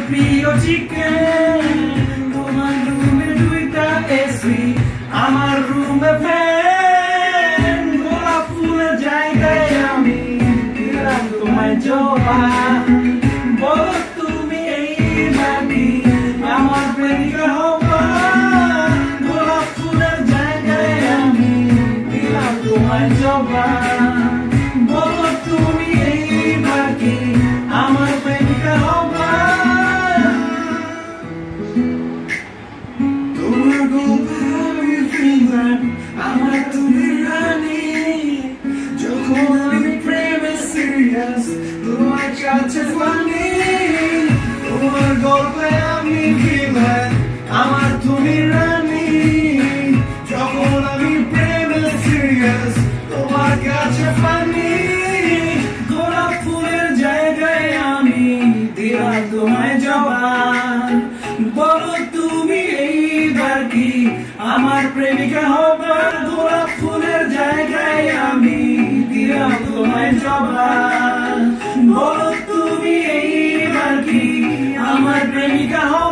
প্রিয় চিকেন, তোমার রুমে দুইটা এসি, আমার রুমে ফ্যান, গোলাপ ফুলের জায়গায় আমি দিলাম তোমায় জবান। বলো তুমি এইবার কি আমার প্রেমিকা হবা? গোলাপ ফুলের জায়গায় আমি দিলাম তোমায় জবান। বলো তুমি এইবার কি আমার প্রেমিকা হবা? তোমার গল্পে আমি ফিল্ম, আমার তুমি রানী, যখন আমি প্রেমে সিরিয়াস তোমার কাছে ফানি। তোমার গল্পে আমি ফিল্ম, আমার তুমি রানী, যখন আমি প্রেমে সিরিয়াস তোমার কাছে ফানি। গোলাপ ফুলের জায়গায় আমি দিলাম তোমায় জবান। বলো তুমি এইবার কি আমার প্রেমিকা হবা? গোলাপ ফুলের জায়গায় আমি দিলাম তোমায় জবান। বলো তুমি এইবার কি আমার প্রেমিকা হবা?